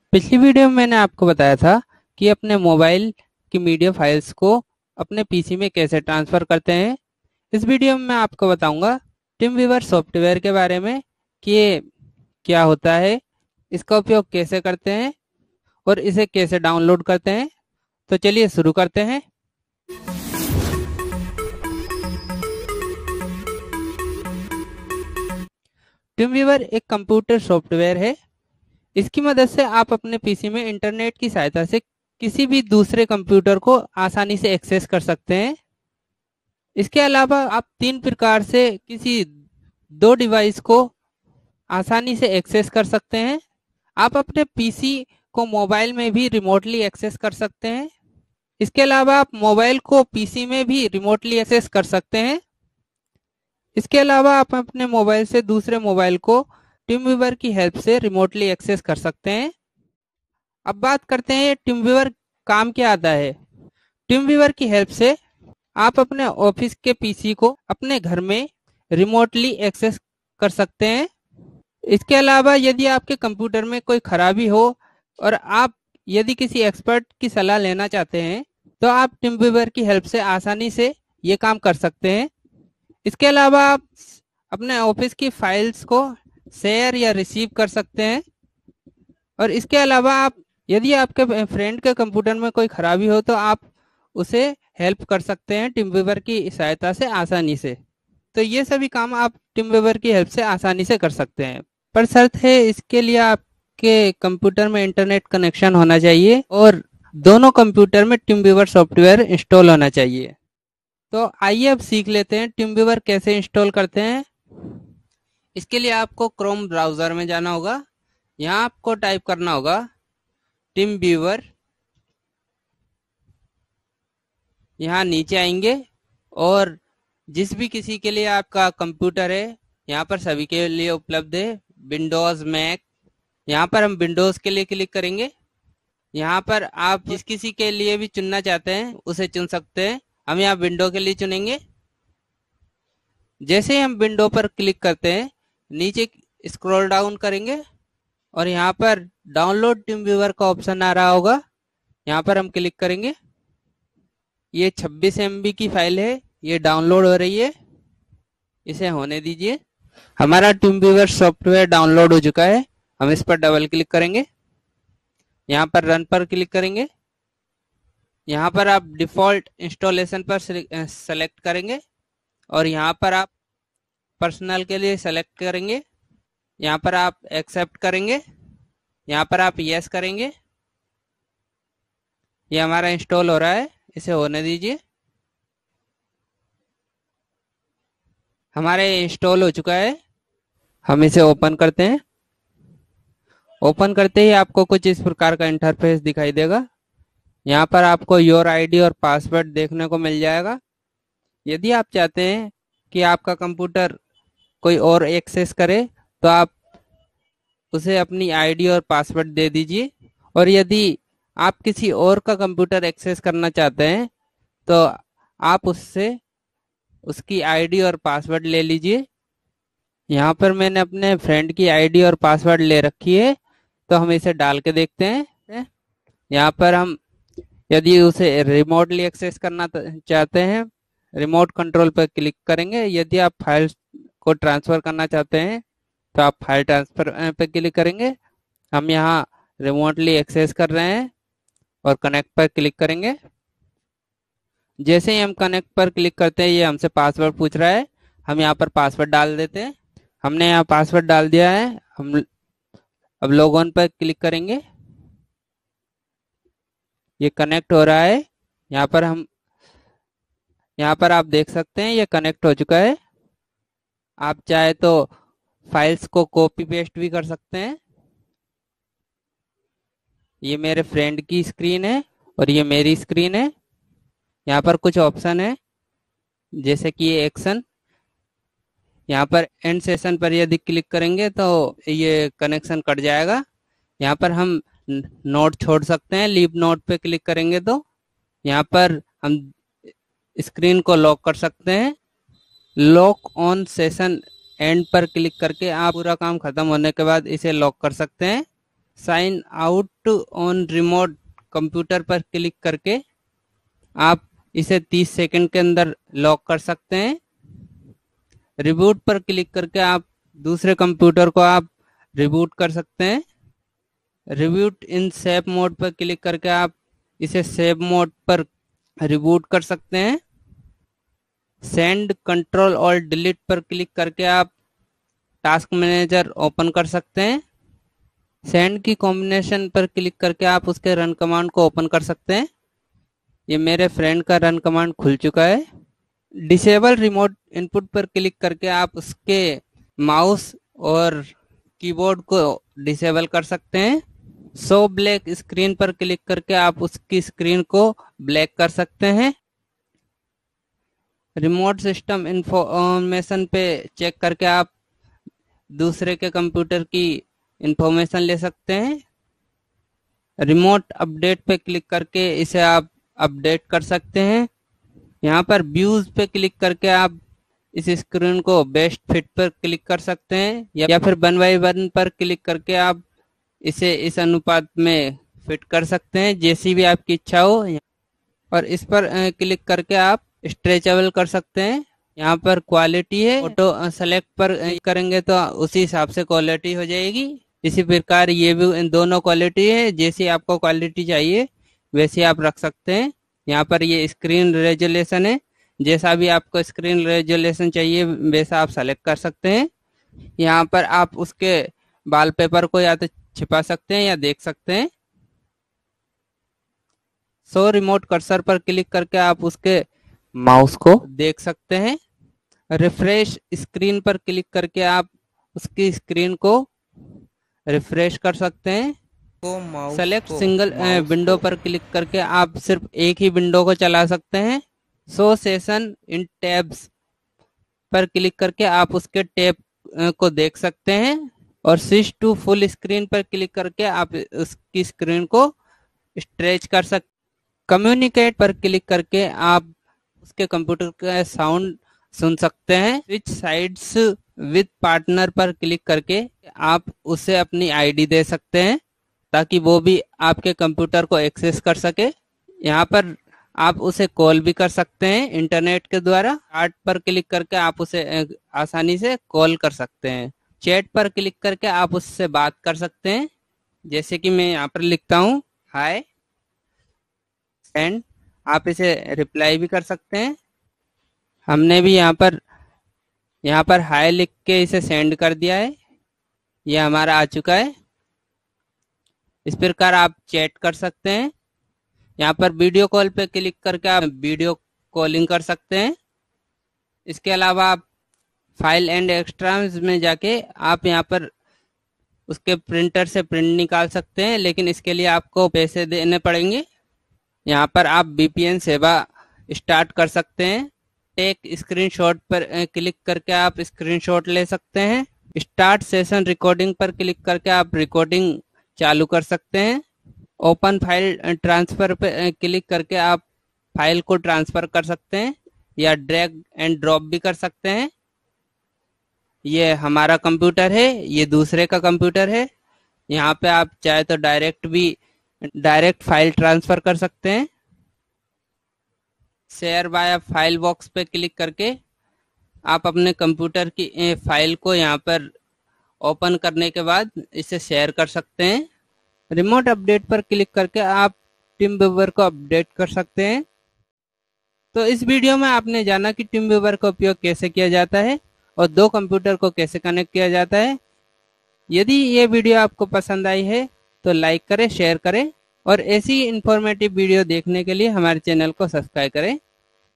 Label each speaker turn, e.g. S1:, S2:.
S1: पिछली वीडियो में मैंने आपको बताया था कि अपने मोबाइल की मीडिया फाइल्स को अपने पीसी में कैसे ट्रांसफ़र करते हैं। इस वीडियो में मैं आपको बताऊंगा टीमवीवर सॉफ्टवेयर के बारे में कि ये क्या होता है, इसका उपयोग कैसे करते हैं और इसे कैसे डाउनलोड करते हैं। तो चलिए शुरू करते हैं। टीमवीवर एक कंप्यूटर सॉफ्टवेयर है। इसकी मदद से आप अपने पीसी में इंटरनेट की सहायता से किसी भी दूसरे कंप्यूटर को आसानी से एक्सेस कर सकते हैं। इसके अलावा आप 3 प्रकार से किसी 2 डिवाइस को आसानी से एक्सेस कर सकते हैं। आप अपने पीसी को मोबाइल में भी रिमोटली एक्सेस कर सकते हैं। इसके अलावा आप मोबाइल को पीसी में भी रिमोटली एक्सेस कर सकते हैं। इसके अलावा आप अपने मोबाइल से दूसरे मोबाइल को टीमवीवर की हेल्प से रिमोटली एक्सेस कर सकते हैं। अब बात करते हैं टीमवीवर काम क्या आता है। टीमवीवर की हेल्प से आप अपने ऑफिस के पीसी को अपने घर में रिमोटली एक्सेस कर सकते हैं। इसके अलावा यदि आपके कंप्यूटर में कोई खराबी हो और आप यदि किसी एक्सपर्ट की सलाह लेना चाहते हैं तो आप टीमवीवर की हेल्प से आसानी से ये काम कर सकते हैं। इसके अलावा आप अपने ऑफिस की फाइल्स को शेयर या रिसीव कर सकते हैं। और इसके अलावा आप यदि आपके फ्रेंड के कंप्यूटर में कोई खराबी हो तो आप उसे हेल्प कर सकते हैं टीमवीवर की सहायता से आसानी से। तो ये सभी काम आप टीमवीवर की हेल्प से आसानी से कर सकते हैं, पर शर्त है इसके लिए आपके कंप्यूटर में इंटरनेट कनेक्शन होना चाहिए और दोनों कंप्यूटर में टीमवीवर सॉफ्टवेयर इंस्टॉल होना चाहिए। तो आइए अब सीख लेते हैं टीमवीवर कैसे इंस्टॉल करते हैं। इसके लिए आपको क्रोम ब्राउज़र में जाना होगा। यहाँ आपको टाइप करना होगा टीमवीवर। यहाँ नीचे आएंगे और जिस भी किसी के लिए आपका कंप्यूटर है यहाँ पर सभी के लिए उपलब्ध है, विंडोज़ मैक। यहाँ पर हम विंडोज़ के लिए क्लिक करेंगे। यहाँ पर आप जिस किसी के लिए भी चुनना चाहते हैं उसे चुन सकते हैं। हम यहाँ विंडो के लिए चुनेंगे। जैसे ही हम विंडो पर क्लिक करते हैं नीचे स्क्रॉल डाउन करेंगे और यहाँ पर डाउनलोड टीमवीवर का ऑप्शन आ रहा होगा। यहाँ पर हम क्लिक करेंगे। ये 26 MB की फाइल है, ये डाउनलोड हो रही है, इसे होने दीजिए। हमारा टीमवीवर सॉफ्टवेयर डाउनलोड हो चुका है। हम इस पर डबल क्लिक करेंगे। यहाँ पर रन पर क्लिक करेंगे। यहाँ पर आप डिफ़ॉल्ट इंस्टॉलेशन पर सेलेक्ट करेंगे और यहाँ पर आप पर्सनल के लिए सेलेक्ट करेंगे। यहाँ पर आप एक्सेप्ट करेंगे। यहाँ पर आप यस करेंगे। ये हमारा इंस्टॉल हो रहा है, इसे होने दीजिए। हमारे इंस्टॉल हो चुका है। हम इसे ओपन करते हैं। ओपन करते ही आपको कुछ इस प्रकार का इंटरफेस दिखाई देगा। यहाँ पर आपको योर आईडी और पासवर्ड देखने को मिल जाएगा। यदि आप चाहते हैं कि आपका कंप्यूटर कोई और एक्सेस करे तो आप उसे अपनी आईडी और पासवर्ड दे दीजिए। और यदि आप किसी और का कंप्यूटर एक्सेस करना चाहते हैं तो आप उससे उसकी आईडी और पासवर्ड ले लीजिए। यहाँ पर मैंने अपने फ्रेंड की आईडी और पासवर्ड ले रखी है, तो हम इसे डाल के देखते हैं। यहाँ पर हम यदि उसे रिमोटली एक्सेस करना चाहते हैं रिमोट कंट्रोल पर क्लिक करेंगे। यदि आप फाइल को ट्रांसफ़र करना चाहते हैं तो आप फाइल ट्रांसफ़र पर क्लिक करेंगे। हम यहाँ रिमोटली एक्सेस कर रहे हैं और कनेक्ट पर क्लिक करेंगे। जैसे ही हम कनेक्ट पर क्लिक करते हैं ये हमसे पासवर्ड पूछ रहा है। हम यहाँ पर पासवर्ड डाल देते हैं। हमने यहाँ पासवर्ड डाल दिया है। हम अब लॉगिन पर क्लिक करेंगे। ये कनेक्ट हो रहा है। यहाँ पर आप देख सकते हैं ये कनेक्ट हो चुका है। आप चाहे तो फाइल्स को कॉपी पेस्ट भी कर सकते हैं। ये मेरे फ्रेंड की स्क्रीन है और ये मेरी स्क्रीन है। यहाँ पर कुछ ऑप्शन है जैसे कि ये एक्शन। यहाँ पर एंड सेशन पर यदि क्लिक करेंगे तो ये कनेक्शन कट जाएगा। यहाँ पर हम नोट छोड़ सकते हैं। लीव नोट पे क्लिक करेंगे तो यहाँ पर हम स्क्रीन को लॉक कर सकते हैं। लॉक ऑन सेशन एंड पर क्लिक करके आप पूरा काम खत्म होने के बाद इसे लॉक कर सकते हैं। Sign out on remote computer पर क्लिक करके आप इसे 30 सेकंड के अंदर लॉक कर सकते हैं। रिबूट पर क्लिक करके आप दूसरे कंप्यूटर को आप रिबूट कर सकते हैं। रिबूट इन सेव मोड पर क्लिक करके आप इसे सेव मोड पर रिबूट कर सकते हैं। सेंड कंट्रोल और डिलीट पर क्लिक करके आप टास्क मैनेजर ओपन कर सकते हैं। सेंड की कॉम्बिनेशन पर क्लिक करके आप उसके रन कमांड को ओपन कर सकते हैं। ये मेरे फ्रेंड का रन कमांड खुल चुका है। डिसेबल रिमोट इनपुट पर क्लिक करके आप उसके माउस और कीबोर्ड को डिसेबल कर सकते हैं। शो ब्लैक स्क्रीन पर क्लिक करके आप उसकी स्क्रीन को ब्लैक कर सकते हैं। रिमोट सिस्टम इंफॉर्मेशन पे चेक करके आप दूसरे के कंप्यूटर की इंफॉर्मेशन ले सकते हैं। रिमोट अपडेट पे क्लिक करके इसे आप अपडेट कर सकते हैं। यहाँ पर व्यूज पे क्लिक करके आप इस स्क्रीन को बेस्ट फिट पर क्लिक कर सकते हैं या फिर 1x1 पर क्लिक करके आप इसे इस अनुपात में फिट कर सकते हैं, जैसी भी आपकी इच्छा हो। और इस पर क्लिक करके आप स्ट्रेचेबल कर सकते हैं। यहाँ पर क्वालिटी है, ऑटो सेलेक्ट पर करेंगे तो उसी हिसाब से क्वालिटी हो जाएगी। इसी प्रकार ये भी इन दोनों क्वालिटी है, जैसी आपको क्वालिटी चाहिए वैसे आप रख सकते हैं। यहाँ पर ये स्क्रीन रेजोल्यूशन है, जैसा भी आपको स्क्रीन रेजोल्यूशन चाहिए वैसा आप सेलेक्ट कर सकते हैं। यहाँ पर आप उसके वॉलपेपर को या तो छिपा सकते हैं या देख सकते हैं। शो रिमोट कर्सर पर क्लिक करके आप उसके माउस को देख सकते हैं। रिफ्रेश स्क्रीन पर क्लिक करके आप उसकी स्क्रीन को रिफ्रेश कर सकते हैं। सेलेक्ट सिंगल विंडो पर क्लिक करके आप सिर्फ एक ही विंडो को चला सकते हैं। शो सेशन इन टैब्स पर क्लिक करके आप उसके टैब को देख सकते हैं। और स्विच टू फुल स्क्रीन पर क्लिक करके आप उसकी स्क्रीन को स्ट्रेच कर सकते। कम्युनिकेट पर क्लिक करके आप उसके कंप्यूटर का साउंड सुन सकते हैं। स्विच साइड्स विद पार्टनर पर क्लिक करके आप उसे अपनी आईडी दे सकते हैं ताकि वो भी आपके कंप्यूटर को एक्सेस कर सके। यहाँ पर आप उसे कॉल भी कर सकते हैं इंटरनेट के द्वारा। चार्ट पर क्लिक करके आप उसे आसानी से कॉल कर सकते हैं। चैट पर क्लिक करके आप उससे बात कर सकते हैं, जैसे कि मैं यहाँ पर लिखता हूँ हाय, एंड आप इसे रिप्लाई भी कर सकते हैं। हमने भी यहाँ पर हाय लिख के इसे सेंड कर दिया है, ये हमारा आ चुका है। इस प्रकार आप चैट कर सकते हैं। यहाँ पर वीडियो कॉल पे क्लिक करके आप वीडियो कॉलिंग कर सकते हैं। इसके अलावा आप फाइल एंड एक्स्ट्रास में जाके आप यहाँ पर उसके प्रिंटर से प्रिंट निकाल सकते हैं, लेकिन इसके लिए आपको पैसे देने पड़ेंगे। यहाँ पर आप VPN सेवा स्टार्ट कर सकते हैं। टेक स्क्रीनशॉट पर क्लिक करके आप स्क्रीनशॉट ले सकते हैं। स्टार्ट सेशन रिकॉर्डिंग पर क्लिक करके आप रिकॉर्डिंग चालू कर सकते हैं। ओपन फाइल ट्रांसफर पर क्लिक करके आप फाइल को ट्रांसफर कर सकते हैं या ड्रैग एंड ड्रॉप भी कर सकते हैं। ये हमारा कंप्यूटर है, ये दूसरे का कंप्यूटर है। यहाँ पे आप चाहे तो डायरेक्ट फाइल ट्रांसफर कर सकते हैं। शेयर बाय फाइल बॉक्स पे क्लिक करके आप अपने कंप्यूटर की फाइल को यहाँ पर ओपन करने के बाद इसे शेयर कर सकते हैं। रिमोट अपडेट पर क्लिक करके आप टीम व्यूअर को अपडेट कर सकते हैं। तो इस वीडियो में आपने जाना कि टीम व्यूअर का उपयोग कैसे किया जाता है और दो कंप्यूटर को कैसे कनेक्ट किया जाता है। यदि ये वीडियो आपको पसंद आई है तो लाइक करें, शेयर करें और ऐसी इंफॉर्मेटिव वीडियो देखने के लिए हमारे चैनल को सब्सक्राइब करें।